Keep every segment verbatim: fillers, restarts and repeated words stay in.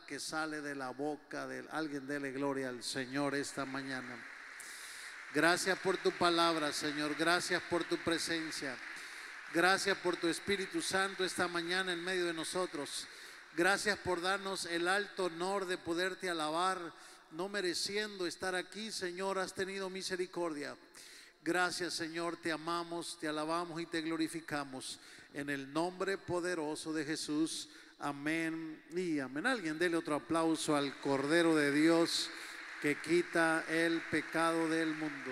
que sale de la boca de alguien. Dele gloria al Señor esta mañana. Gracias por tu palabra, Señor. Gracias por tu presencia. Gracias por tu Espíritu Santo esta mañana en medio de nosotros. Gracias por darnos el alto honor de poderte alabar, no mereciendo estar aquí, Señor. Has tenido misericordia. Gracias, Señor, te amamos, te alabamos y te glorificamos en el nombre poderoso de Jesús. Amén y amén. Alguien dele otro aplauso al Cordero de Dios que quita el pecado del mundo.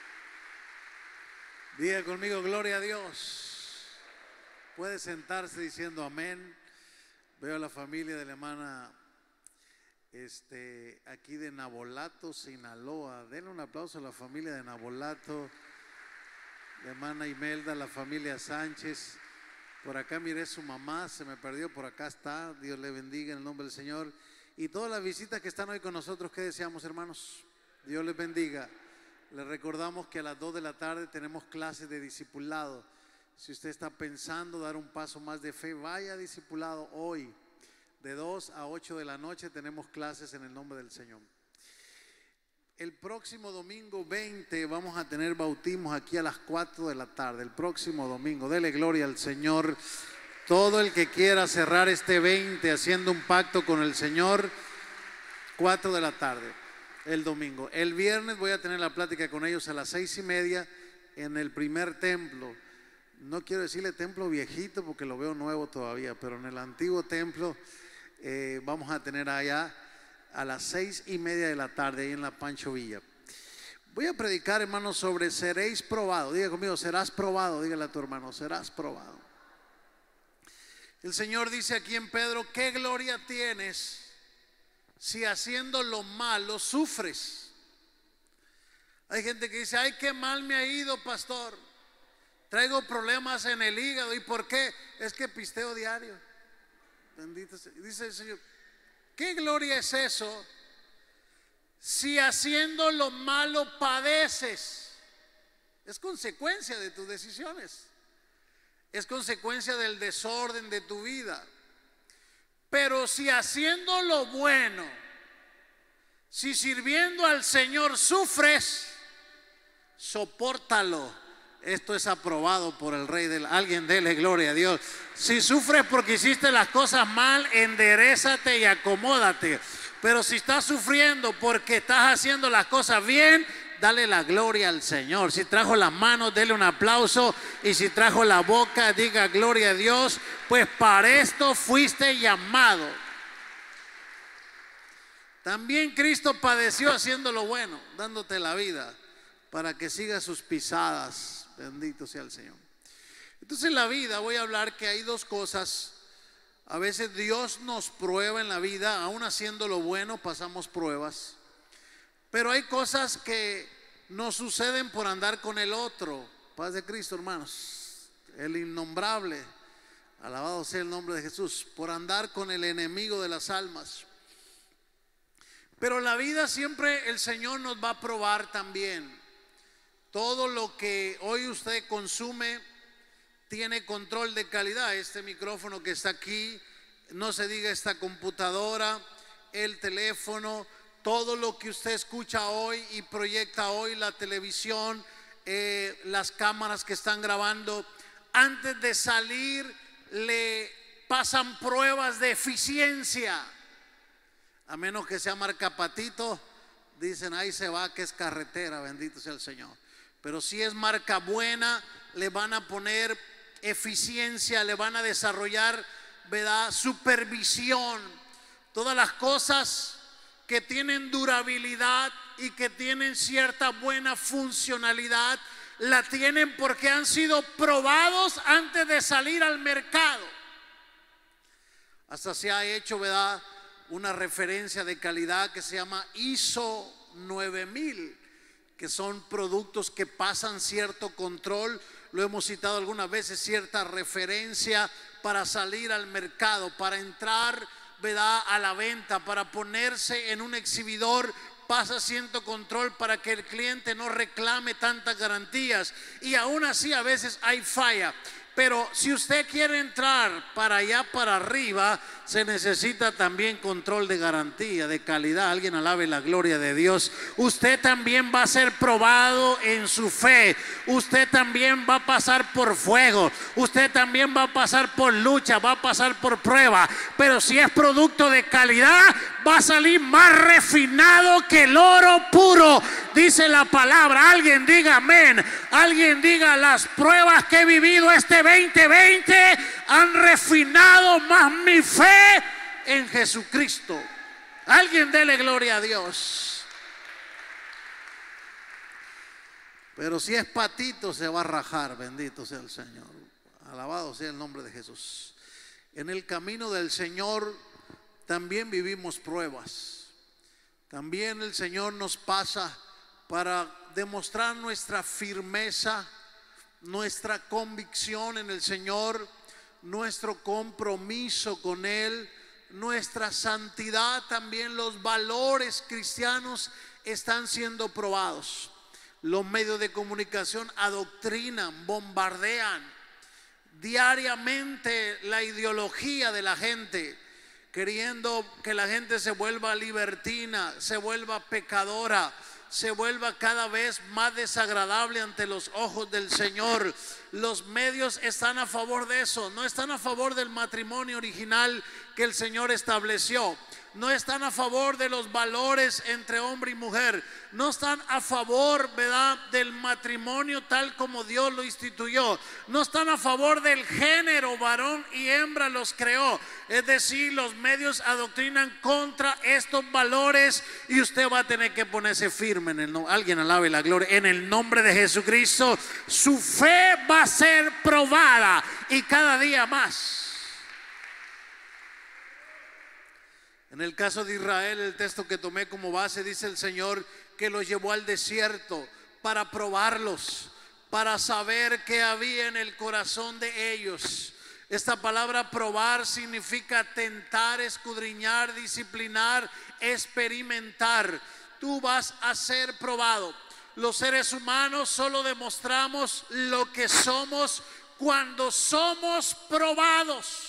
Diga conmigo, gloria a Dios. Puede sentarse diciendo amén. Veo a la familia de la hermana Este, aquí de Nabolato, Sinaloa. Denle un aplauso a la familia de Nabolato, de hermana Imelda, la familia Sánchez. Por acá miré su mamá, se me perdió, por acá está. Dios le bendiga en el nombre del Señor. Y todas las visitas que están hoy con nosotros, ¿qué deseamos, hermanos? Dios les bendiga. Les recordamos que a las dos de la tarde tenemos clases de discipulado. Si usted está pensando dar un paso más de fe, vaya a discipulado hoy. De dos a ocho de la noche tenemos clases en el nombre del Señor. El próximo domingo veinte vamos a tener bautismos aquí a las cuatro de la tarde. El próximo domingo, dele gloria al Señor. Todo el que quiera cerrar este veinte haciendo un pacto con el Señor, cuatro de la tarde, el domingo. El viernes voy a tener la plática con ellos a las seis y media en el primer templo. No quiero decirle templo viejito porque lo veo nuevo todavía, pero en el antiguo templo. Eh, vamos a tener allá a las seis y media de la tarde ahí en la Pancho Villa. Voy a predicar, hermanos, sobre seréis probados. Diga conmigo, serás probado. Dígale a tu hermano, serás probado. El Señor dice aquí en Pedro: ¿qué gloria tienes si haciendo lo malo sufres? Hay gente que dice: ay, qué mal me ha ido, pastor, traigo problemas en el hígado. ¿Y por qué? Es que pisteo diario. Bendito sea. Dice el Señor: ¿qué gloria es eso si haciendo lo malo padeces? Es consecuencia de tus decisiones, es consecuencia del desorden de tu vida. Pero si haciendo lo bueno, si sirviendo al Señor sufres, sopórtalo. Esto es aprobado por el Rey del... Alguien dele gloria a Dios. Si sufres porque hiciste las cosas mal, enderézate y acomódate. Pero si estás sufriendo porque estás haciendo las cosas bien, dale la gloria al Señor. Si trajo las manos, dele un aplauso. Y si trajo la boca, diga gloria a Dios. Pues para esto fuiste llamado. También Cristo padeció haciendo lo bueno, dándote la vida para que sigas sus pisadas. Bendito sea el Señor. Entonces en la vida voy a hablar que hay dos cosas. A veces Dios nos prueba en la vida, aún haciendo lo bueno pasamos pruebas. Pero hay cosas que nos suceden por andar con el otro. Paz de Cristo, hermanos. El innombrable, alabado sea el nombre de Jesús. Por andar con el enemigo de las almas. Pero en la vida siempre el Señor nos va a probar también. Todo lo que hoy usted consume tiene control de calidad. Este micrófono que está aquí, no se diga esta computadora, el teléfono, todo lo que usted escucha hoy y proyecta hoy, la televisión, eh, las cámaras que están grabando, antes de salir le pasan pruebas de eficiencia. A menos que sea marca Patito, dicen ahí se va que es carretera, bendito sea el Señor. Pero si es marca buena, le van a poner eficiencia, le van a desarrollar, ¿verdad?, supervisión. Todas las cosas que tienen durabilidad y que tienen cierta buena funcionalidad, la tienen porque han sido probados antes de salir al mercado. Hasta se ha hecho, ¿verdad?, una referencia de calidad que se llama I S O nueve mil, que son productos que pasan cierto control. Lo hemos citado algunas veces, cierta referencia para salir al mercado, para entrar, ¿verdad?, a la venta, para ponerse en un exhibidor. Pasa cierto control para que el cliente no reclame tantas garantías, y aún así a veces hay falla. Pero si usted quiere entrar para allá, para arriba, se necesita también control de garantía, de calidad. Alguien alabe la gloria de Dios. Usted también va a ser probado en su fe. Usted también va a pasar por fuego. Usted también va a pasar por lucha, va a pasar por prueba. Pero si es producto de calidad, va a salir más refinado que el oro puro, dice la palabra. Alguien diga amén. Alguien diga: las pruebas que he vivido este veinte veinte han refinado más mi fe en Jesucristo. Alguien dele gloria a Dios. Pero si es patito, se va a rajar. Bendito sea el Señor. Alabado sea el nombre de Jesús. En el camino del Señor también vivimos pruebas. También el Señor nos pasa para demostrar nuestra firmeza, nuestra convicción en el Señor, nuestro compromiso con Él, nuestra santidad. También los valores cristianos están siendo probados. Los medios de comunicación adoctrinan, bombardean diariamente la ideología de la gente, queriendo que la gente se vuelva libertina, se vuelva pecadora, se vuelva cada vez más desagradable ante los ojos del Señor. Los medios están a favor de eso. No están a favor del matrimonio original que el Señor estableció. No están a favor de los valores entre hombre y mujer. No están a favor, ¿verdad?, del matrimonio tal como Dios lo instituyó. No están a favor del género, varón y hembra los creó. Es decir, los medios adoctrinan contra estos valores y usted va a tener que ponerse firme en el nombre. Alguien alabe la gloria. En el nombre de Jesucristo, su fe va a ser probada y cada día más. En el caso de Israel, el texto que tomé como base, dice el Señor que los llevó al desierto para probarlos, para saber qué había en el corazón de ellos. Esta palabra probar significa tentar, escudriñar, disciplinar, experimentar. Tú vas a ser probado. Los seres humanos solo demostramos lo que somos cuando somos probados.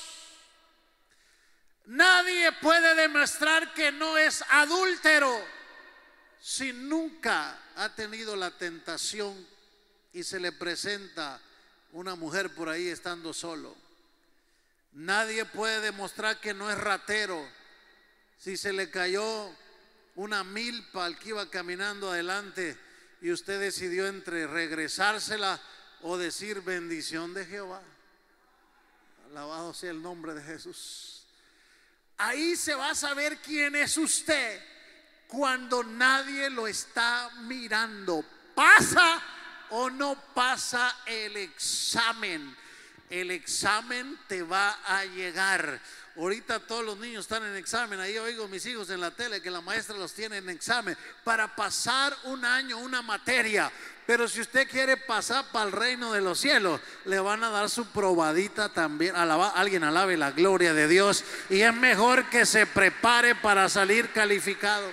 Nadie puede demostrar que no es adúltero si nunca ha tenido la tentación y se le presenta una mujer por ahí estando solo. Nadie puede demostrar que no es ratero si se le cayó una milpa al que iba caminando adelante y usted decidió entre regresársela o decir bendición de Jehová. Alabado sea el nombre de Jesús. Ahí se va a saber quién es usted cuando nadie lo está mirando. ¿Pasa o no pasa el examen? El examen te va a llegar. Ahorita todos los niños están en examen. Ahí oigo a mis hijos en la tele que la maestra los tiene en examen para pasar un año, una materia. Pero si usted quiere pasar para el reino de los cielos, le van a dar su probadita también. Alaba, alguien alabe la gloria de Dios. Y es mejor que se prepare para salir calificado.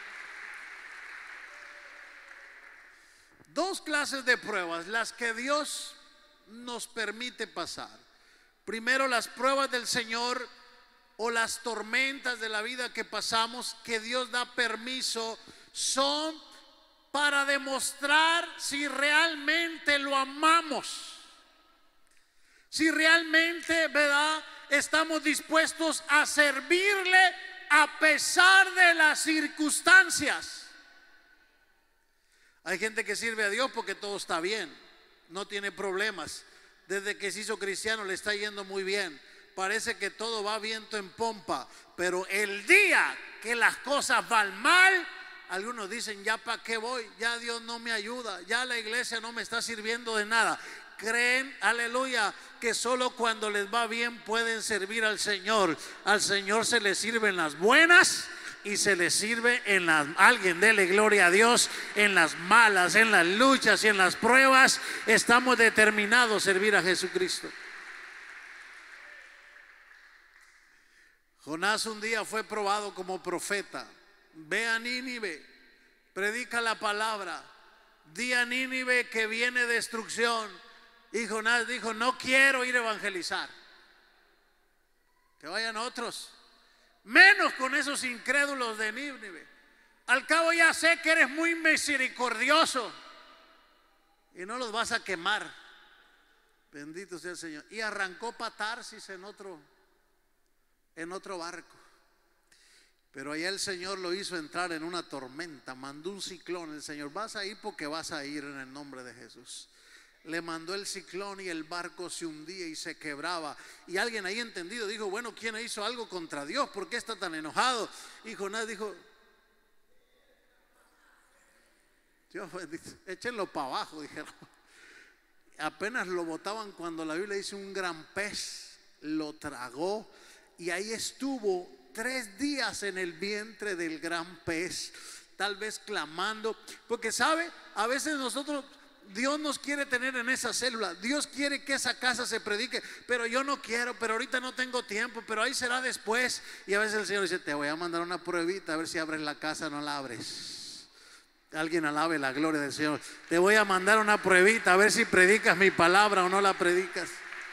Dos clases de pruebas, las que Dios nos permite pasar. Primero, las pruebas del Señor o las tormentas de la vida que pasamos, que Dios da permiso, son para demostrar si realmente lo amamos, si realmente, ¿verdad?, estamos dispuestos a servirle a pesar de las circunstancias. Hay gente que sirve a Dios porque todo está bien, no tiene problemas. Desde que se hizo cristiano le está yendo muy bien. Parece que todo va viento en pompa, pero el día que las cosas van mal, algunos dicen: ya para qué voy, ya Dios no me ayuda, ya la iglesia no me está sirviendo de nada. Creen, aleluya, que solo cuando les va bien pueden servir al Señor. Al Señor se le sirven las buenas y se le sirve en las, alguien dele gloria a Dios, en las malas, en las luchas y en las pruebas. Estamos determinados a servir a Jesucristo. Jonás un día fue probado como profeta. Ve a Nínive, predica la palabra, di a Nínive que viene destrucción. Y Jonás dijo, no quiero ir a evangelizar, que vayan otros, menos con esos incrédulos de Nínive. Al cabo ya sé que eres muy misericordioso y no los vas a quemar. Bendito sea el Señor. Y arrancó para Tarsis en otro, en otro barco. Pero allá el Señor lo hizo entrar en una tormenta, mandó un ciclón. El Señor, vas a ir porque vas a ir en el nombre de Jesús. Le mandó el ciclón y el barco se hundía y se quebraba. Y alguien ahí entendido dijo, bueno, ¿quién hizo algo contra Dios? ¿Por qué está tan enojado? Y Jonás dijo, Dios bendito, échenlo para abajo, dijeron. Apenas lo botaban cuando la Biblia dice un gran pez lo tragó. Y ahí estuvo tres días en el vientre del gran pez, tal vez clamando. Porque sabe, a veces nosotros, Dios nos quiere tener en esa célula, Dios quiere que esa casa se predique, pero yo no quiero, pero ahorita no tengo tiempo, pero ahí será después. Y a veces el Señor dice, te voy a mandar una pruebita a ver si abres la casa o no la abres. Alguien alabe la gloria del Señor. Te voy a mandar una pruebita a ver si predicas mi palabra o no la predicas.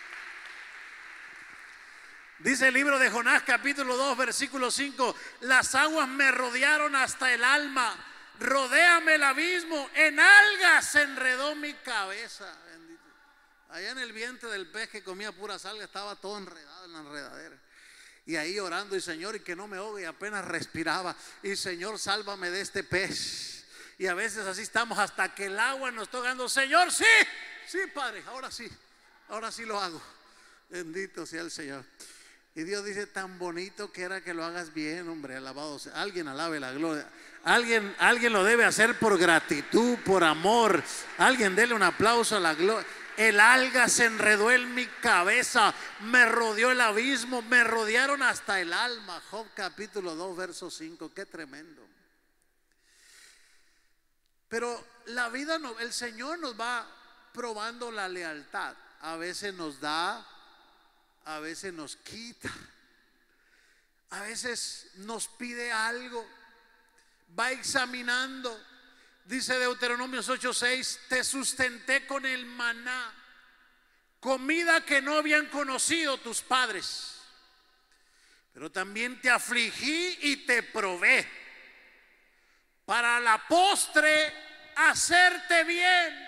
Dice el libro de Jonás capítulo dos versículo cinco, las aguas me rodearon hasta el alma, rodéame el abismo, en algas se enredó mi cabeza. Bendito. Allá en el vientre del pez que comía puras algas estaba todo enredado en la enredadera. Y ahí orando, y Señor, y que no me ahogue, y apenas respiraba, y Señor, sálvame de este pez. Y a veces así estamos hasta que el agua nos está ahogando. Señor, sí, sí, Padre, ahora sí, ahora sí lo hago. Bendito sea el Señor. Y Dios dice, tan bonito que era que lo hagas bien, hombre, alabado sea. Alguien alabe la gloria. Alguien, alguien lo debe hacer por gratitud, por amor. Alguien dele un aplauso a la gloria. El alga se enredó en mi cabeza, me rodeó el abismo, me rodearon hasta el alma. Job capítulo dos verso cinco, qué tremendo. Pero la vida, no, el Señor nos va probando la lealtad. A veces nos da, a veces nos quita, a veces nos pide algo, va examinando. Dice Deuteronomios ocho seis, te sustenté con el maná, comida que no habían conocido tus padres, pero también te afligí y te probé, para la postre hacerte bien.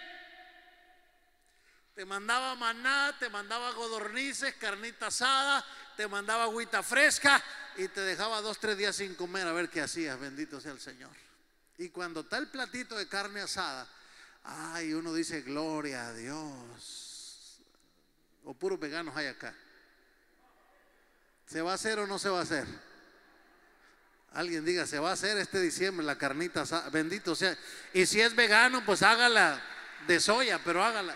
Te mandaba maná, te mandaba codornices, carnita asada, te mandaba agüita fresca y te dejaba dos, tres días sin comer a ver qué hacías. Bendito sea el Señor. Y cuando está el platito de carne asada, ay, uno dice gloria a Dios. O puros veganos hay acá. ¿Se va a hacer o no se va a hacer? Alguien diga, se va a hacer este diciembre la carnita asada. Bendito sea. Y si es vegano, pues hágala de soya, pero hágala.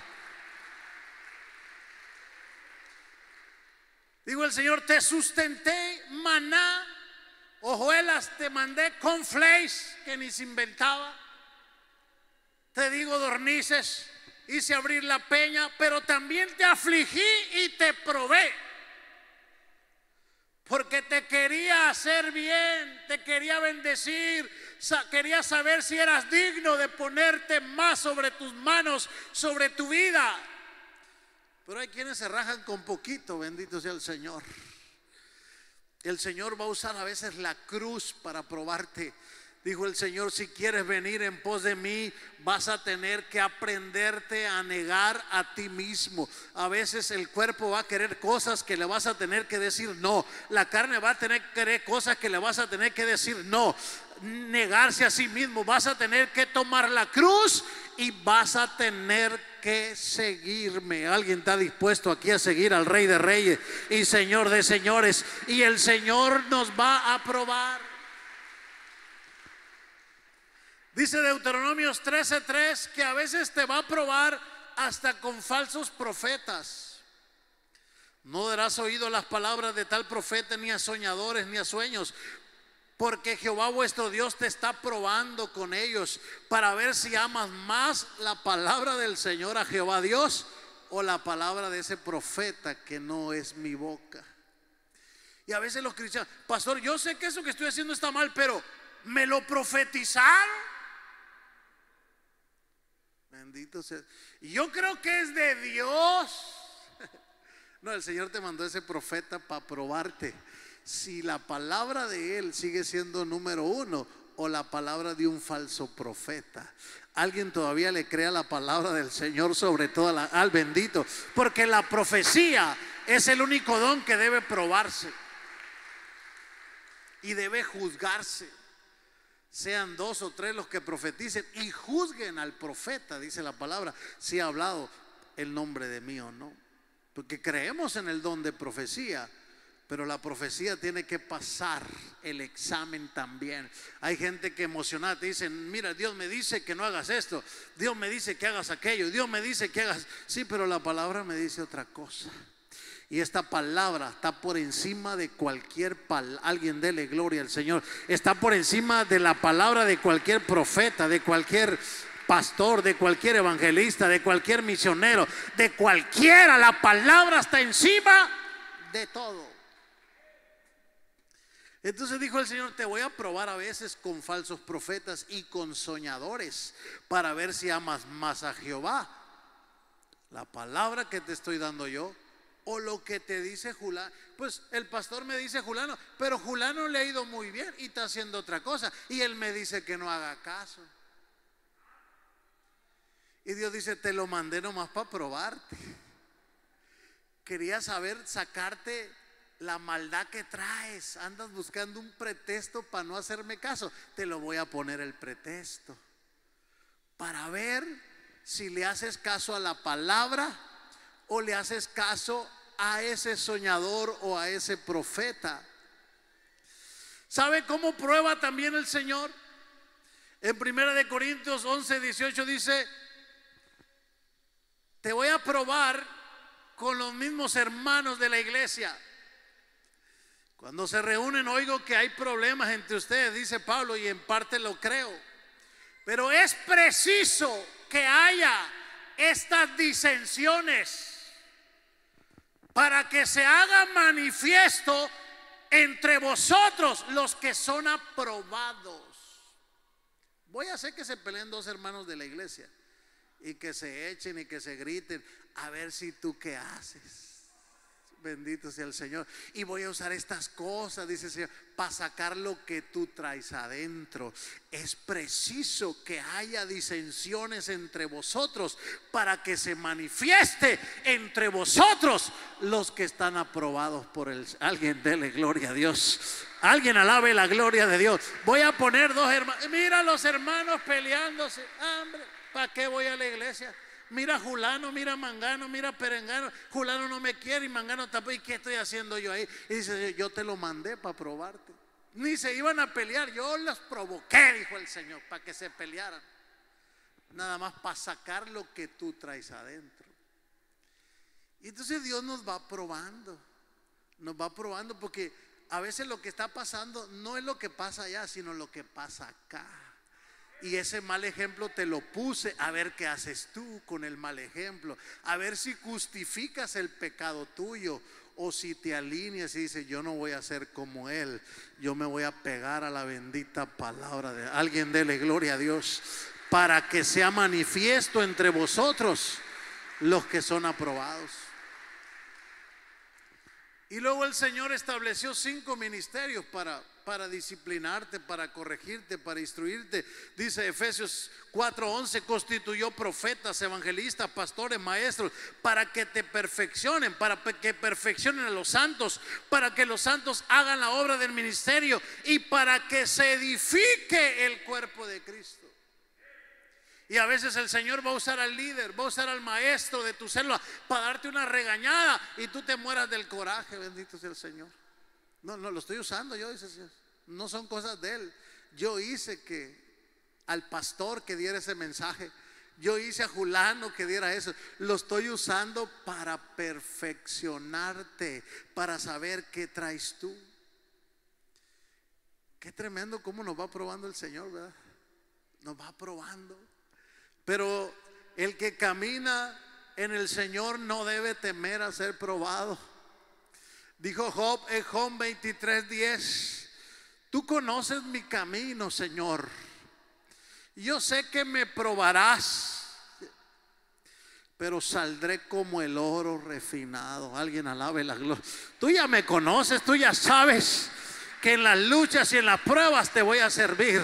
Digo el Señor, te sustenté maná, hojuelas, te mandé cornflakes que ni se inventaba. Te digo dornices, hice abrir la peña, pero también te afligí y te probé. Porque te quería hacer bien, te quería bendecir, quería saber si eras digno de ponerte más sobre tus manos, sobre tu vida. Pero hay quienes se rajan con poquito, bendito sea el Señor. El Señor va a usar a veces la cruz para probarte. Dijo el Señor, si quieres venir en pos de mí, vas a tener que aprenderte a negar a ti mismo. A veces el cuerpo va a querer cosas que le vas a tener que decir no. La carne va a tener que querer cosas que le vas a tener que decir no. Negarse a sí mismo, vas a tener que tomar la cruz y vas a tener que seguirme. Alguien está dispuesto aquí a seguir al Rey de Reyes y Señor de Señores, y el Señor nos va a probar. Dice Deuteronomios trece tres que a veces te va a probar hasta con falsos profetas. No darás oído a las palabras de tal profeta, ni a soñadores, ni a sueños, porque Jehová vuestro Dios te está probando con ellos para ver si amas más la palabra del Señor a Jehová Dios o la palabra de ese profeta que no es mi boca. Y a veces los cristianos, pastor, yo sé que eso que estoy haciendo está mal, pero me lo profetizaron. Bendito sea. Y yo creo que es de Dios. No, el Señor te mandó ese profeta para probarte si la palabra de Él sigue siendo número uno o la palabra de un falso profeta. Alguien todavía le crea la palabra del Señor sobre todo la, al bendito, porque la profecía es el único don que debe probarse y debe juzgarse. Sean dos o tres los que profeticen y juzguen al profeta, dice la palabra, si ha hablado el nombre de mí o no. Porque creemos en el don de profecía, pero la profecía tiene que pasar el examen también. Hay gente que emocionada te dicen: mira, Dios me dice que no hagas esto, Dios me dice que hagas aquello, Dios me dice que hagas. Sí, pero la palabra me dice otra cosa. Y esta palabra está por encima de cualquier palabra. Alguien dele gloria al Señor. Está por encima de la palabra de cualquier profeta, de cualquier pastor, de cualquier evangelista, de cualquier misionero, de cualquiera. La palabra está encima de todo. Entonces dijo el Señor: te voy a probar a veces con falsos profetas y con soñadores para ver si amas más a Jehová, la palabra que te estoy dando yo, o lo que te dice Julano. Pues el pastor me dice Julano, pero Julano le ha ido muy bien y está haciendo otra cosa, y él me dice que no haga caso. Y Dios dice: te lo mandé nomás para probarte. Quería saber, sacarte la maldad que traes. Andas buscando un pretexto para no hacerme caso. Te lo voy a poner el pretexto para ver si le haces caso a la palabra o le haces caso a ese soñador o a ese profeta. ¿Sabe cómo prueba también el Señor? En primera de Corintios once, dieciocho dice: te voy a probar con los mismos hermanos de la iglesia. Cuando se reúnen oigo que hay problemas entre ustedes, dice Pablo, y en parte lo creo. Pero es preciso que haya estas disensiones para que se haga manifiesto entre vosotros los que son aprobados. Voy a hacer que se peleen dos hermanos de la iglesia y que se echen y que se griten, a ver si tú qué haces. Bendito sea el Señor. Y voy a usar estas cosas, dice el Señor, para sacar lo que tú traes adentro. Es preciso que haya disensiones entre vosotros para que se manifieste entre vosotros los que están aprobados por el. Alguien dele gloria a Dios. Alguien alabe la gloria de Dios. Voy a poner dos hermanos. Mira los hermanos peleándose. Hombre, ¿para qué voy a la iglesia? Mira Julano, mira Mangano, mira Perengano. Julano no me quiere y Mangano tampoco. ¿Y qué estoy haciendo yo ahí? Y dice: yo te lo mandé para probarte. Ni se iban a pelear, yo los provoqué, dijo el Señor, para que se pelearan. Nada más para sacar lo que tú traes adentro. Y entonces Dios nos va probando. Nos va probando, porque a veces lo que está pasando no es lo que pasa allá, sino lo que pasa acá. Y ese mal ejemplo te lo puse a ver qué haces tú con el mal ejemplo, a ver si justificas el pecado tuyo o si te alineas y dices: yo no voy a ser como él, yo me voy a pegar a la bendita palabra de alguien. Dele gloria a Dios, para que sea manifiesto entre vosotros los que son aprobados. Y luego el Señor estableció cinco ministerios para, para disciplinarte, para corregirte, para instruirte. Dice Efesios cuatro once: constituyó profetas, evangelistas, pastores, maestros, para que te perfeccionen, para que perfeccionen a los santos, para que los santos hagan la obra del ministerio y para que se edifique el cuerpo de Cristo. Y a veces el Señor va a usar al líder, va a usar al maestro de tu célula para darte una regañada y tú te mueras del coraje. Bendito sea el Señor. No, no lo estoy usando yo, dice el Señor. No son cosas de él. Yo hice que al pastor que diera ese mensaje, yo hice a Julano que diera eso. Lo estoy usando para perfeccionarte, para saber qué traes tú. Qué tremendo cómo nos va probando el Señor, ¿verdad? Nos va probando. Pero el que camina en el Señor no debe temer a ser probado. Dijo Job en Job veintitrés diez: tú conoces mi camino, Señor. Yo sé que me probarás. pero saldré como el oro refinado. Alguien alabe la gloria. Tú ya me conoces, tú ya sabes que en las luchas y en las pruebas te voy a servir.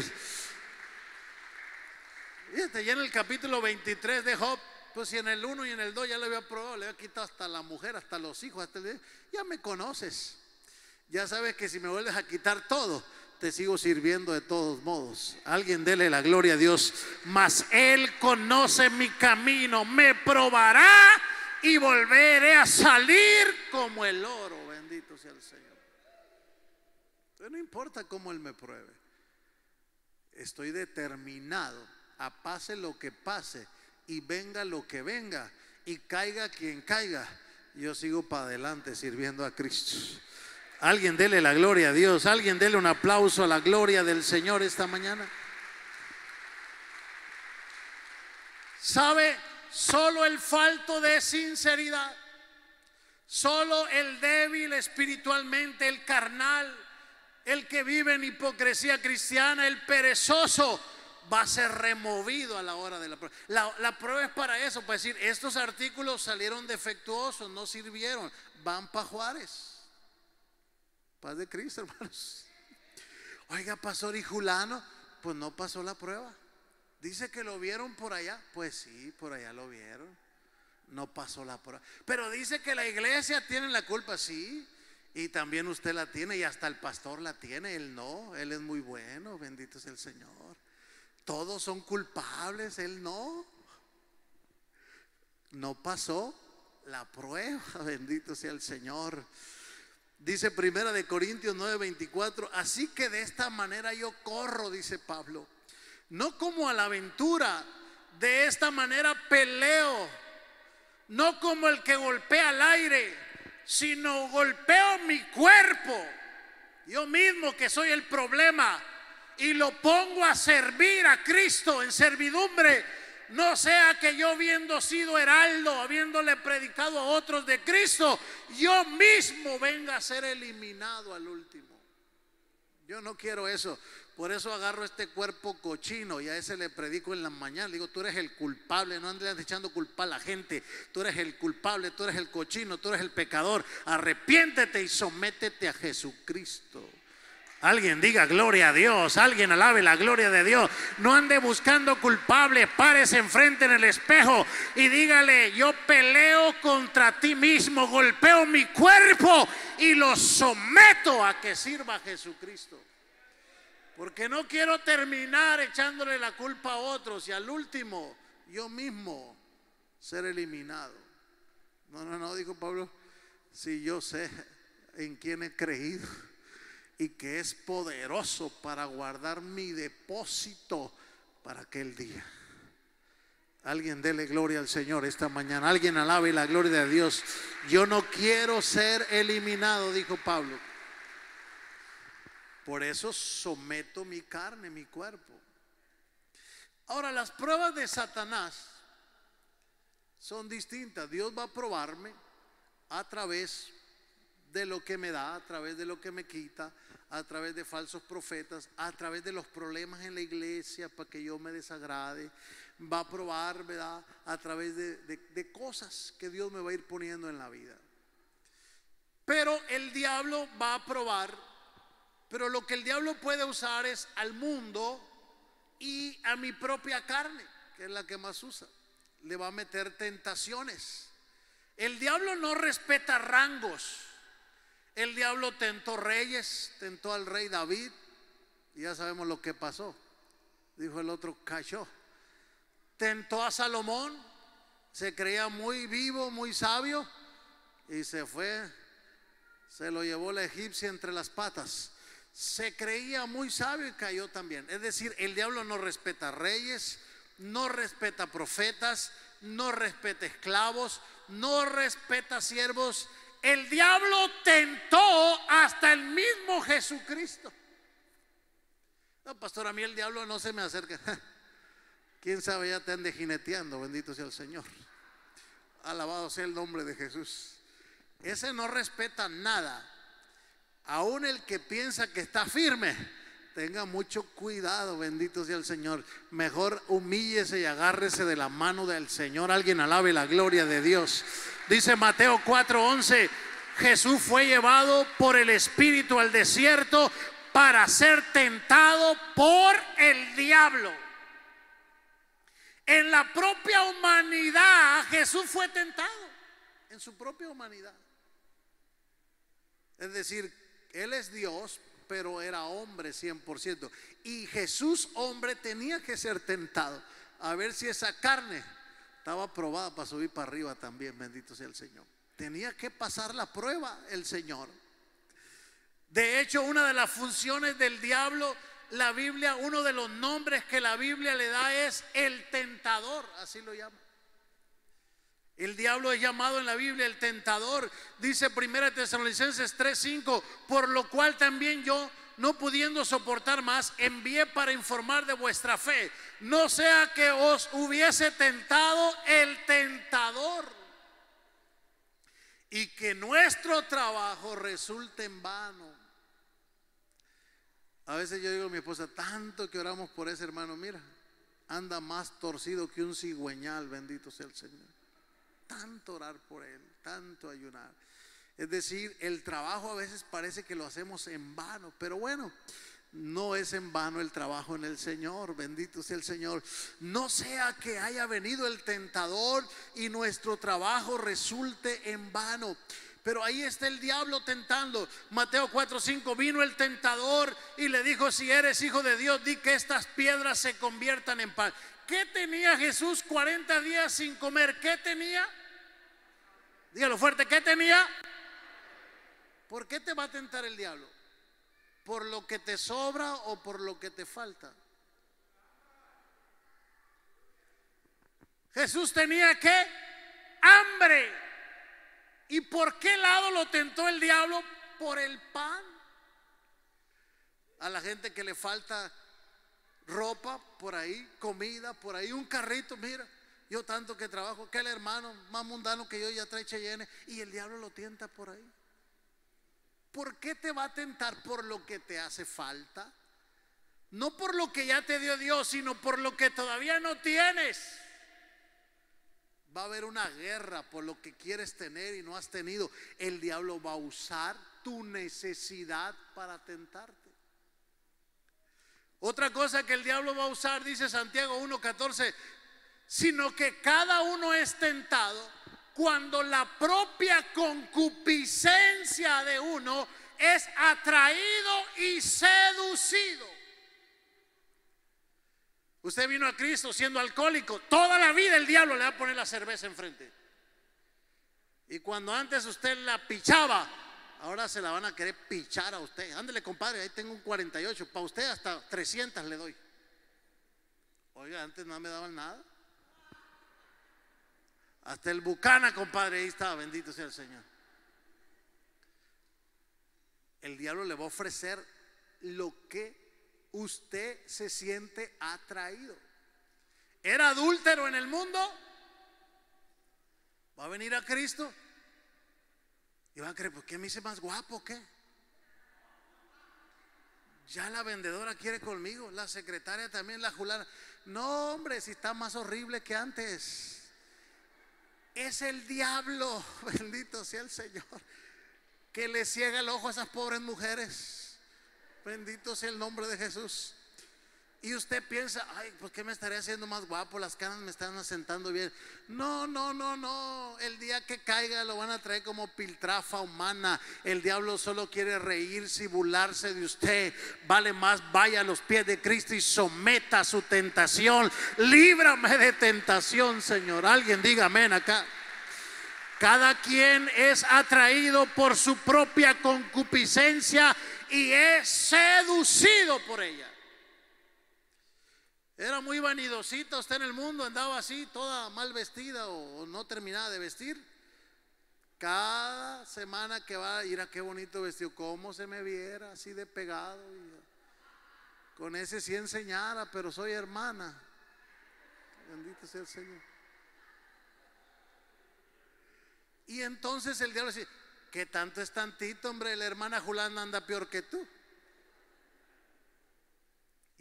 Fíjate, ya en el capítulo veintitrés de Job, pues si en el uno y en el dos ya le había probado, le había quitado hasta la mujer, hasta los hijos, hasta el... ya me conoces. Ya sabes que si me vuelves a quitar todo, te sigo sirviendo de todos modos. Alguien dele la gloria a Dios. Mas Él conoce mi camino, me probará y volveré a salir como el oro. Bendito sea el Señor. Entonces no importa cómo Él me pruebe, estoy determinado a pase lo que pase y venga lo que venga y caiga quien caiga, yo sigo para adelante sirviendo a Cristo. Alguien dele la gloria a Dios. Alguien dele un aplauso a la gloria del Señor esta mañana. ¿Sabe? Solo el falto de sinceridad, solo el débil espiritualmente, el carnal, el que vive en hipocresía cristiana, el perezoso, va a ser removido a la hora de la prueba. La, la prueba es para eso, para decir, estos artículos salieron defectuosos, no sirvieron, van para Juárez. Paz de Cristo, hermanos. Oiga, pastor, y Julano, pues no pasó la prueba. Dice que lo vieron por allá. Pues sí, por allá lo vieron. No pasó la prueba. Pero dice que la iglesia tiene la culpa. Sí, y también usted la tiene, y hasta el pastor la tiene. Él no, él es muy bueno, bendito sea el Señor. Todos son culpables, él no. No pasó la prueba, bendito sea el Señor. Dice Primera de Corintios nueve veinticuatro, así que de esta manera yo corro, dice Pablo, no como a la aventura, de esta manera peleo, no como el que golpea al aire, sino golpeo mi cuerpo, yo mismo que soy el problema, y lo pongo a servir a Cristo en servidumbre. No sea que yo, habiendo sido heraldo, habiéndole predicado a otros de Cristo, yo mismo venga a ser eliminado al último. Yo no quiero eso. Por eso agarro este cuerpo cochino y a ese le predico en la mañana. Le digo, tú eres el culpable, no andes echando culpa a la gente. Tú eres el culpable, tú eres el cochino, tú eres el pecador. Arrepiéntete y sométete a Jesucristo. Alguien diga gloria a Dios, alguien alabe la gloria de Dios. No ande buscando culpables, párese enfrente en el espejo y dígale, yo peleo contra ti mismo, golpeo mi cuerpo y lo someto a que sirva a Jesucristo. Porque no quiero terminar echándole la culpa a otros y al último yo mismo ser eliminado. No, no, no, dijo Pablo, si yo sé en quién he creído y que es poderoso para guardar mi depósito para aquel día. Alguien dele gloria al Señor esta mañana. Alguien alabe la gloria de Dios. Yo no quiero ser eliminado, dijo Pablo. Por eso someto mi carne, mi cuerpo. Ahora, las pruebas de Satanás son distintas. Dios va a probarme a través de lo que me da, a través de lo que me quita, a través de falsos profetas, a través de los problemas en la iglesia para que yo me desagrade. Va a probar, ¿verdad?, a través de, de, de cosas que Dios me va a ir poniendo en la vida. Pero el diablo va a probar, pero lo que el diablo puede usar es al mundo y a mi propia carne, que es la que más usa. Le va a meter tentaciones. El diablo no respeta rangos. El diablo tentó reyes, tentó al rey David, y ya sabemos lo que pasó. Dijo el otro, cayó. Tentó a Salomón, se creía muy vivo, muy sabio, y se fue, se lo llevó la egipcia entre las patas. Se creía muy sabio y cayó también. Es decir, el diablo no respeta reyes, no respeta profetas, no respeta esclavos, no respeta siervos. El diablo tentó hasta el mismo Jesucristo. No, pastor, a mí el diablo no se me acerca. Quién sabe, ya te ande jineteando, bendito sea el Señor. Alabado sea el nombre de Jesús. Ese no respeta nada. Aún el que piensa que está firme, Tenga mucho cuidado, bendito sea el Señor. Mejor humíllese y agárrese de la mano del Señor. Alguien alabe la gloria de Dios. Dice Mateo cuatro once: Jesús fue llevado por el Espíritu al desierto para ser tentado por el diablo. En la propia humanidad Jesús fue tentado, en su propia humanidad. Es decir, Él es Dios, pero era hombre cien por ciento. Y Jesús, hombre, tenía que ser tentado, a ver si esa carne estaba aprobada para subir para arriba también, bendito sea el Señor. Tenía que pasar la prueba el Señor. De hecho, una de las funciones del diablo, la Biblia, uno de los nombres que la Biblia le da es el tentador, así lo llama. El diablo es llamado en la Biblia el tentador. Dice primera Tesalonicenses tres cinco: por lo cual también yo, no pudiendo soportar más, envié para informar de vuestra fe, no sea que os hubiese tentado el tentador y que nuestro trabajo resulte en vano. A veces yo digo a mi esposa, tanto que oramos por ese hermano, mira, anda más torcido que un cigüeñal, bendito sea el Señor. Tanto orar por él, tanto ayunar. Es decir, el trabajo a veces parece que lo hacemos en vano, pero bueno, no es en vano el trabajo en el Señor, bendito sea el Señor. No sea que haya venido el tentador y nuestro trabajo resulte en vano. Pero ahí está el diablo tentando. Mateo cuatro cinco: vino el tentador y le dijo: si eres hijo de Dios, di que estas piedras se conviertan en pan. ¿Qué tenía Jesús cuarenta días sin comer? ¿Qué tenía? Dígalo fuerte, ¿qué tenía? ¿Por qué te va a tentar el diablo? ¿Por lo que te sobra o por lo que te falta? Jesús tenía ¿qué? Hambre. ¿Y por qué lado lo tentó el diablo? Por el pan. A la gente que le falta ropa por ahí, comida por ahí, un carrito, mira, yo tanto que trabajo, que el hermano más mundano que yo ya trae Cheyenne, y el diablo lo tienta por ahí. ¿Por qué te va a tentar? Por lo que te hace falta, no por lo que ya te dio Dios, sino por lo que todavía no tienes. Va a haber una guerra por lo que quieres tener y no has tenido. El diablo va a usar tu necesidad para tentarte. Otra cosa que el diablo va a usar, dice Santiago uno catorce, sino que cada uno es tentado cuando la propia concupiscencia de uno es atraído y seducido. Usted vino a Cristo siendo alcohólico, toda la vida el diablo le va a poner la cerveza enfrente. Y cuando antes usted la pichaba, ahora se la van a querer pichar a usted. Ándele, compadre, ahí tengo un cuarenta y ocho, para usted hasta trescientas le doy. Oiga, antes no me daban nada. Hasta el Bucana, compadre, ahí estaba, bendito sea el Señor. El diablo le va a ofrecer lo que usted se siente atraído. ¿Era adúltero en el mundo? Va a venir a Cristo y va a creer, ¿por qué me hice más guapo? ¿Qué? Ya la vendedora quiere conmigo, la secretaria también, la fulana. No, hombre, si está más horrible que antes. Es el diablo, bendito sea el Señor, que le ciega el ojo a esas pobres mujeres. Bendito sea el nombre de Jesús. Y usted piensa, ay, ¿por qué me estaré haciendo más guapo? Las canas me están asentando bien. No, no, no, no. El día que caiga lo van a traer como piltrafa humana. El diablo solo quiere reírse y burlarse de usted. Vale más, vaya a los pies de Cristo y someta a su tentación. Líbrame de tentación, Señor. Alguien diga amén acá. Cada quien es atraído por su propia concupiscencia y es seducido por ella. Era muy vanidosita usted en el mundo, andaba así, toda mal vestida o, o no terminada de vestir. Cada semana que va a ir a qué bonito vestido, cómo se me viera así de pegado. Y con ese sí enseñara, pero soy hermana. Bendito sea el Señor. Y entonces el diablo dice, ¿qué tanto es tantito, hombre? La hermana Julana anda peor que tú.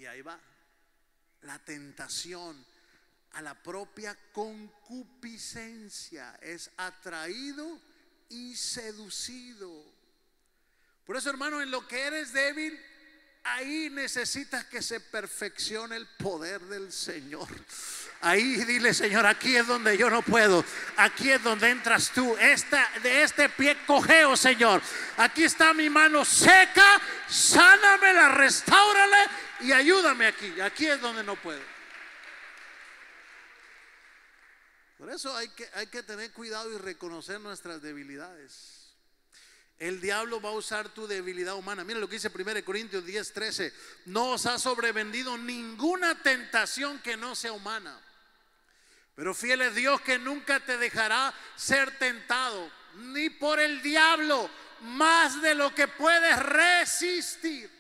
Y ahí va la tentación a la propia concupiscencia, es atraído y seducido. Por eso, hermano, en lo que eres débil, ahí necesitas que se perfeccione el poder del Señor. Ahí dile: Señor, aquí es donde yo no puedo, aquí es donde entras tú. Esta, de este pie cojeo, Señor, aquí está mi mano seca, sánamela, restáurale y ayúdame aquí. Aquí es donde no puedo. Por eso hay que, hay que tener cuidado y reconocer nuestras debilidades. El diablo va a usar tu debilidad humana. Mira lo que dice primera Corintios diez, trece. No os ha sobrevenido ninguna tentación que no sea humana, pero fiel es Dios, que nunca te dejará ser tentado, ni por el diablo, más de lo que puedes resistir.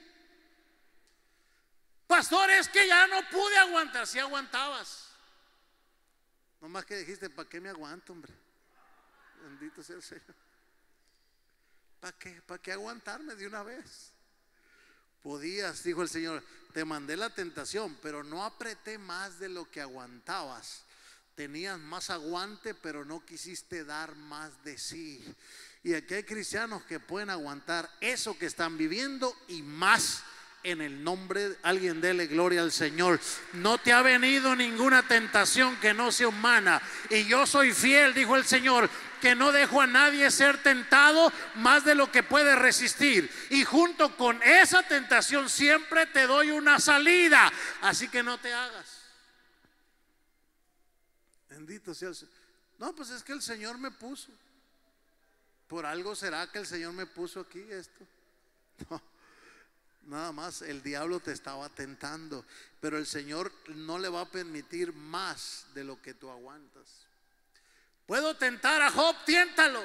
Pastor, es que ya no pude aguantar. Si aguantabas, no más que dijiste: ¿para qué me aguanto, hombre? Bendito sea el Señor. ¿Para qué? ¿Para qué aguantarme de una vez? Podías, dijo el Señor, te mandé la tentación, pero no apreté más de lo que aguantabas. Tenías más aguante, pero no quisiste dar más de sí. Y aquí hay cristianos que pueden aguantar eso que están viviendo y más. En el nombre de alguien, dele gloria al Señor. No te ha venido ninguna tentación que no sea humana, y yo soy fiel, dijo el Señor, que no dejo a nadie ser tentado más de lo que puede resistir, y junto con esa tentación siempre te doy una salida. Así que no te hagas. Bendito sea el Señor. No, pues es que el Señor me puso. Por algo será que el Señor me puso aquí esto. No. Nada más el diablo te estaba tentando, pero el Señor no le va a permitir más de lo que tú aguantas. Puedo tentar a Job, tiéntalo.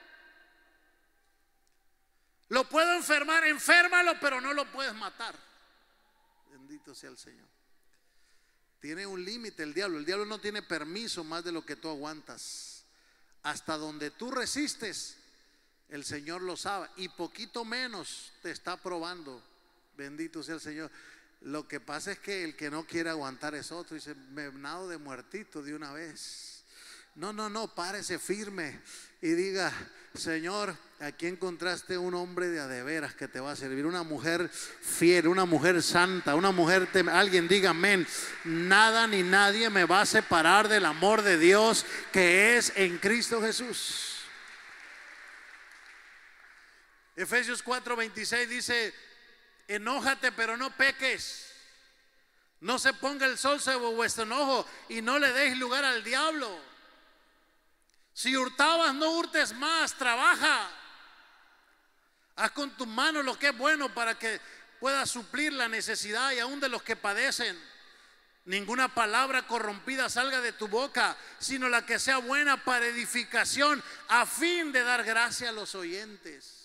Lo puedo enfermar, enférmalo, pero no lo puedes matar. Bendito sea el Señor. Tiene un límite el diablo. El diablo no tiene permiso más de lo que tú aguantas. Hasta donde tú resistes, el Señor lo sabe, y poquito menos te está probando. Bendito sea el Señor. Lo que pasa es que el que no quiere aguantar es otro. Dice: me nado de muertito de una vez. No, no, no, párese firme y diga: Señor, aquí encontraste un hombre de a de veras que te va a servir, una mujer fiel, una mujer santa, una mujer tem- alguien diga amén. Nada ni nadie me va a separar del amor de Dios que es en Cristo Jesús. Efesios cuatro veintiséis dice: enójate, pero no peques. No se ponga el sol sobre vuestro enojo y no le deis lugar al diablo. Si hurtabas, no hurtes más, trabaja. Haz con tus manos lo que es bueno para que puedas suplir la necesidad y aún de los que padecen. Ninguna palabra corrompida salga de tu boca, sino la que sea buena para edificación, a fin de dar gracia a los oyentes.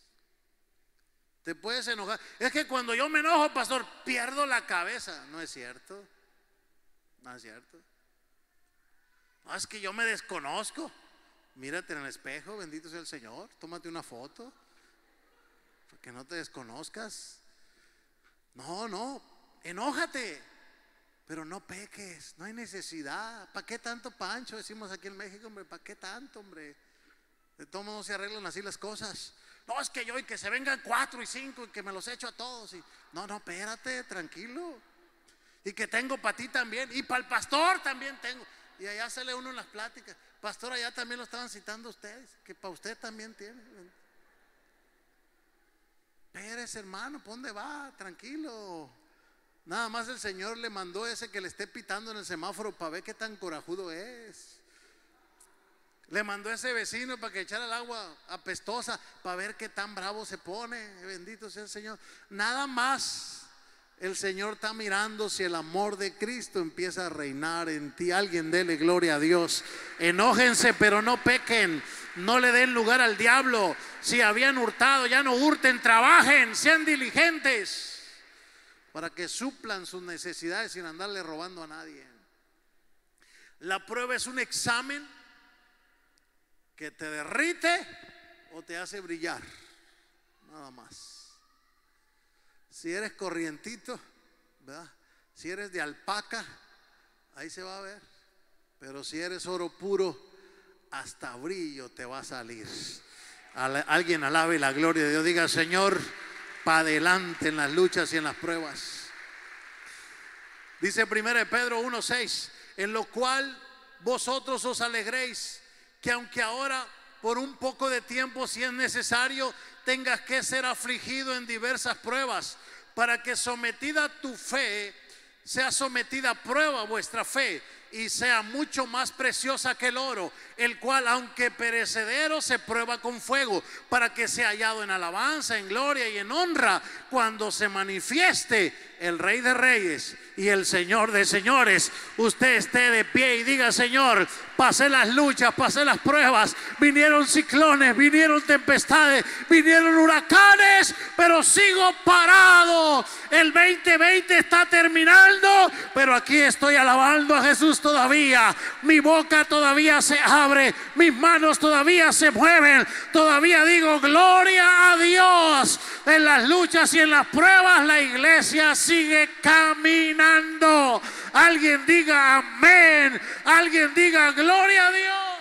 Te puedes enojar. Es que cuando yo me enojo, pastor, pierdo la cabeza. No es cierto. No es cierto. No, es que yo me desconozco. Mírate en el espejo, bendito sea el Señor. Tómate una foto para que no te desconozcas. No, no, enójate, pero no peques. No hay necesidad. ¿Para qué tanto pancho? Decimos aquí en México, hombre. ¿Para qué tanto, hombre? De todo modo se arreglan así las cosas. No, es que yo, y que se vengan cuatro y cinco y que me los echo a todos. Y, no, no, espérate, tranquilo. Y que tengo para ti también. Y para el pastor también tengo. Y allá sale uno en las pláticas: pastor, allá también lo estaban citando ustedes, que para usted también tiene. Espérese, hermano, ¿por dónde va? Tranquilo. Nada más el Señor le mandó ese que le esté pitando en el semáforo para ver qué tan corajudo es. Le mandó a ese vecino para que echara el agua apestosa para ver qué tan bravo se pone. Bendito sea el Señor. Nada más el Señor está mirando si el amor de Cristo empieza a reinar en ti. Alguien dele gloria a Dios. Enójense, pero no pequen. No le den lugar al diablo. Si habían hurtado, ya no hurten. Trabajen, sean diligentes para que suplan sus necesidades sin andarle robando a nadie. La prueba es un examen que te derrite o te hace brillar, nada más. Si eres corrientito, ¿verdad? Si eres de alpaca, ahí se va a ver. Pero si eres oro puro, hasta brillo te va a salir. Alguien alabe la gloria de Dios. Diga: Señor, para adelante en las luchas y en las pruebas. Dice primero de Pedro uno seis: en lo cual vosotros os alegréis, que aunque ahora por un poco de tiempo, si es necesario, tengas que ser afligido en diversas pruebas, para que sometida tu fe, sea sometida a prueba vuestra fe, y sea mucho más preciosa que el oro, el cual aunque perecedero se prueba con fuego, para que sea hallado en alabanza, en gloria y en honra cuando se manifieste el Rey de Reyes y el Señor de Señores. Usted esté de pie y diga: Señor, pasé las luchas, pasé las pruebas, vinieron ciclones, vinieron tempestades, vinieron huracanes, pero sigo parado. El veinte veinte está terminando, pero aquí estoy alabando a Jesús todavía. Mi boca todavía se abre, mis manos todavía se mueven, todavía digo: gloria a Dios. En las luchas y en las pruebas la iglesia sigue caminando. Alguien diga amén. Alguien diga gloria a Dios.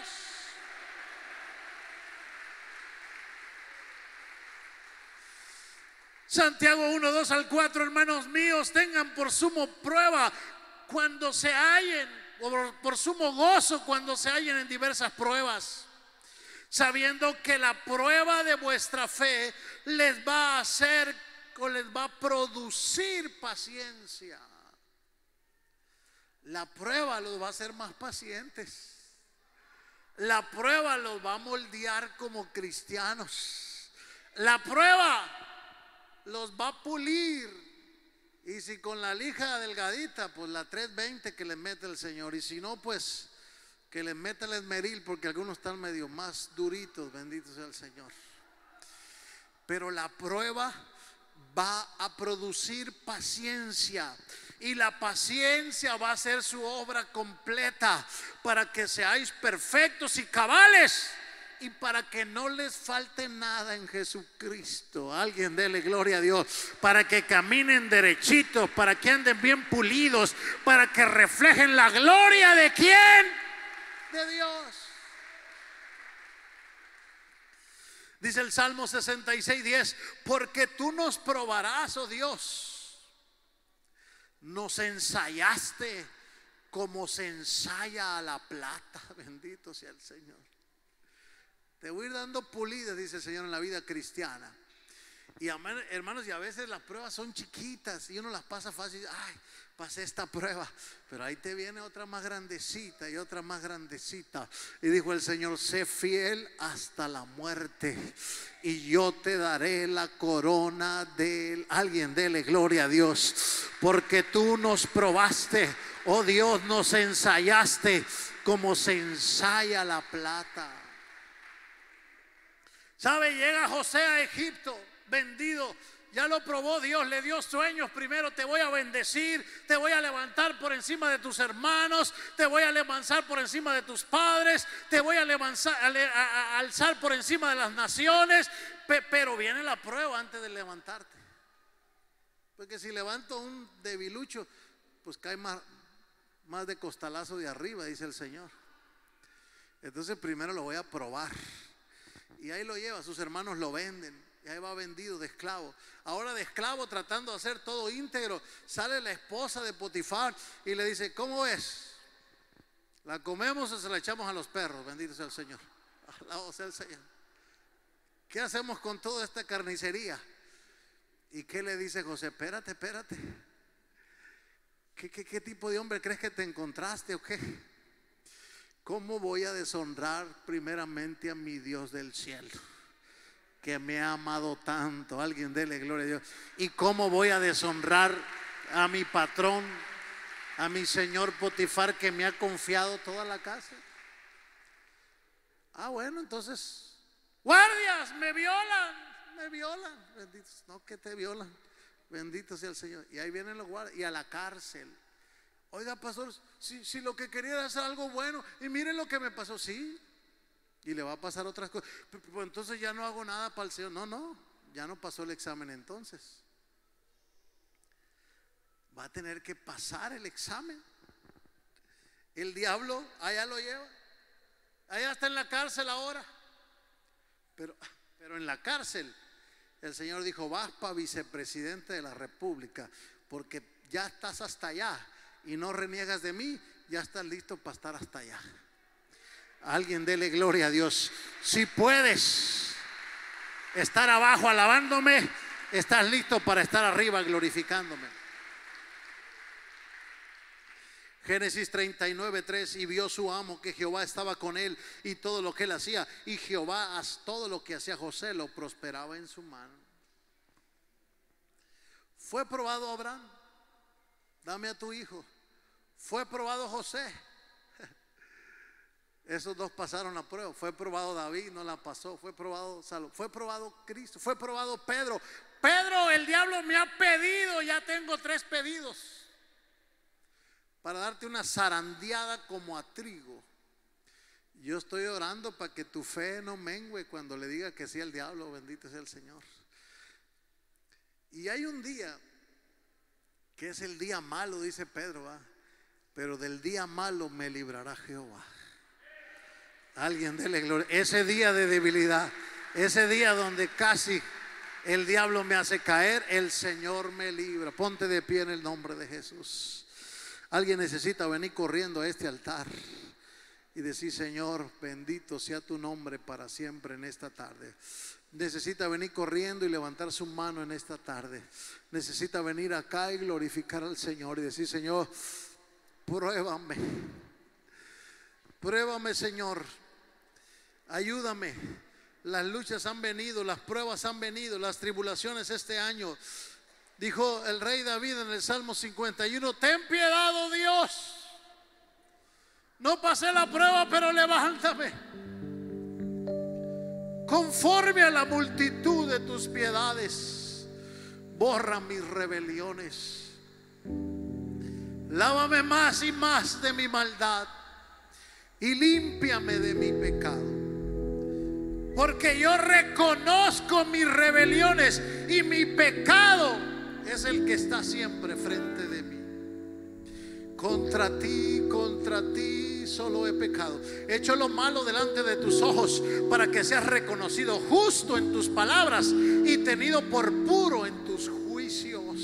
Santiago uno, dos al cuatro: hermanos míos, tengan por sumo prueba cuando se hallen, o por sumo gozo cuando se hallen en diversas pruebas, sabiendo que la prueba de vuestra fe les va a hacer o les va a producir paciencia. La prueba los va a hacer más pacientes. La prueba los va a moldear como cristianos. La prueba los va a pulir. Y si con la lija delgadita, pues la tres veinte que le mete el Señor. Y si no, pues que le meta el esmeril, porque algunos están medio más duritos. Bendito sea el Señor. Pero la prueba va a producir paciencia, y la paciencia va a ser su obra completa, para que seáis perfectos y cabales, y para que no les falte nada en Jesucristo. Alguien dele gloria a Dios. Para que caminen derechitos, para que anden bien pulidos, para que reflejen la gloria de ¿quién? De Dios. Dice el Salmo sesenta y seis, diez: porque tú nos probarás, oh Dios, nos ensayaste como se ensaya a la plata. Bendito sea el Señor. Te voy a ir dando pulidas, dice el Señor, en la vida cristiana. Y hermanos, y a veces las pruebas son chiquitas y uno las pasa fácil. Ay, pasé esta prueba, pero ahí te viene otra más grandecita y otra más grandecita. Y dijo el Señor: sé fiel hasta la muerte, y yo te daré la corona de... Alguien dele gloria a Dios. Porque tú nos probaste, oh Dios, nos ensayaste como se ensaya la plata. ¿Sabe? Llega José a Egipto vendido. Ya lo probó Dios, le dio sueños. Primero: te voy a bendecir, te voy a levantar por encima de tus hermanos, te voy a levantar por encima de tus padres, te voy a, levantar, a, a, a alzar por encima de las naciones. Pe, pero viene la prueba antes de levantarte. Porque si levanto un debilucho, pues cae más, más de costalazo de arriba, dice el Señor. Entonces primero lo voy a probar. Y ahí lo lleva, sus hermanos lo venden, y ahí va vendido de esclavo. Ahora de esclavo, tratando de hacer todo íntegro, sale la esposa de Potifar y le dice: ¿cómo es? ¿La comemos o se la echamos a los perros? Bendito sea el Señor. Alabado sea el Señor. ¿Qué hacemos con toda esta carnicería? ¿Y qué le dice José? Espérate, espérate. ¿Qué, qué, qué tipo de hombre crees que te encontraste o qué? ¿Cómo voy a deshonrar primeramente a mi Dios del cielo, que me ha amado tanto? Alguien dele gloria a Dios. ¿Y cómo voy a deshonrar a mi patrón, a mi señor Potifar, que me ha confiado toda la casa? Ah, bueno, entonces, guardias, me violan, me violan. Bendito, no, que te violan. Bendito sea el Señor. Y ahí vienen los guardias, y a la cárcel. Oiga, pastor, si, si lo que quería era hacer algo bueno, y miren lo que me pasó. Sí, y le va a pasar otras cosas. Pues entonces ya no hago nada para el Señor. No, no, ya no pasó el examen entonces. va a tener que pasar el examen. El diablo allá lo lleva, allá está en la cárcel ahora. Pero, pero en la cárcel el Señor dijo: vas para vicepresidente de la República, porque ya estás hasta allá y no reniegas de mí, ya estás listo para estar hasta allá. Alguien dele gloria a Dios. Si puedes estar abajo alabándome, estás listo para estar arriba glorificándome. Génesis treinta y nueve, tres. Y vio su amo que Jehová estaba con él y todo lo que él hacía, y Jehová, todo lo que hacía José, lo prosperaba en su mano. Fue probado Abraham: dame a tu hijo. Fue probado José. Esos dos pasaron la prueba. Fue probado David, no la pasó. Fue probado Salomón. Fue probado Cristo. Fue probado Pedro. Pedro, el diablo me ha pedido, ya tengo tres pedidos para darte una zarandeada como a trigo. Yo estoy orando para que tu fe no mengue cuando le diga que sí al diablo. Bendito sea el Señor. Y hay un día que es el día malo, dice Pedro, ¿va? Pero del día malo me librará Jehová. Alguien dele gloria. Ese día de debilidad, ese día donde casi el diablo me hace caer, el Señor me libra. Ponte de pie en el nombre de Jesús. Alguien necesita venir corriendo a este altar y decir: Señor, bendito sea tu nombre para siempre en esta tarde. Necesita venir corriendo y levantar su mano en esta tarde. Necesita venir acá y glorificar al Señor y decir: Señor, pruébame. Pruébame, Señor. Ayúdame. Las luchas han venido, las pruebas han venido, las tribulaciones este año. Dijo el rey David en el Salmo cincuenta y uno: ten piedad, oh Dios. No pasé la prueba, pero levántame. Conforme a la multitud de tus piedades, borra mis rebeliones. Lávame más y más de mi maldad y límpiame de mi pecado. Porque yo reconozco mis rebeliones y mi pecado es el que está siempre frente de mí. Contra ti, contra ti solo he pecado. He hecho lo malo delante de tus ojos, para que seas reconocido justo en tus palabras y tenido por puro en tus juicios.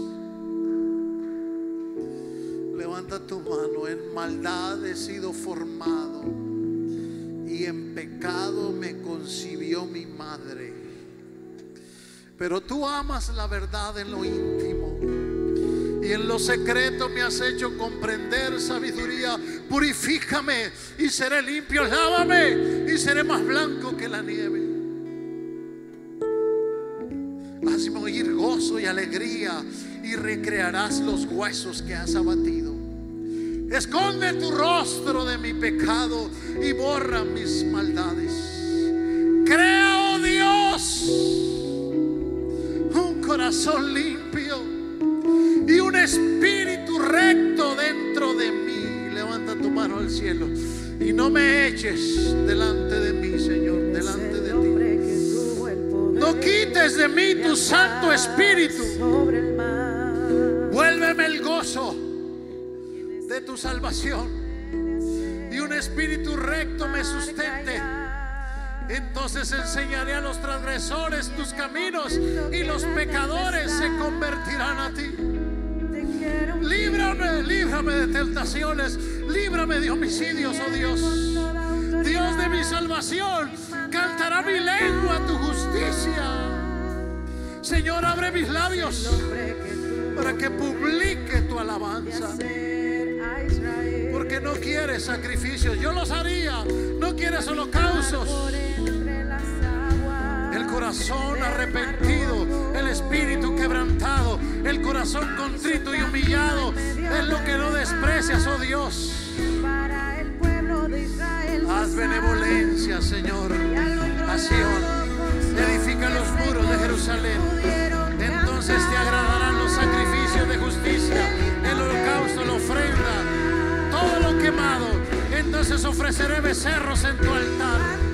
Levanta tu mano. En maldad he sido formado y en pecado me concibió mi madre. Pero tú amas la verdad en lo íntimo, y en lo secreto me has hecho comprender sabiduría. Purifícame y seré limpio. Lávame y seré más blanco que la nieve. Hazme oír gozo y alegría, y recrearás los huesos que has abatido. Esconde tu rostro de mi pecado y borra mis maldades. Crea, oh Dios, un corazón limpio y un espíritu recto dentro de mí. Levanta tu mano al cielo y no me eches delante de mí, Señor, delante de ti. No quites de mí tu Santo Espíritu. Vuélveme el gozo de tu salvación y un espíritu recto me sustente. Entonces enseñaré a los transgresores tus caminos, y los pecadores se convertirán a ti. Líbrame, líbrame de tentaciones, líbrame de homicidios, oh Dios. Dios de mi salvación, cantará mi lengua tu justicia. Señor, abre mis labios para que publique tu alabanza. Porque no quieres sacrificios, yo los haría. No quieres holocaustos. El corazón arrepentido, el espíritu quebrantado, el corazón contrito y humillado es lo que no desprecias, oh Dios. Haz benevolencia, Señor, a Sión. Edifica los muros de Jerusalén. Entonces te agradarán los sacrificios de justicia, el holocausto, la ofrenda, todo lo quemado. Entonces ofreceré becerros en tu altar.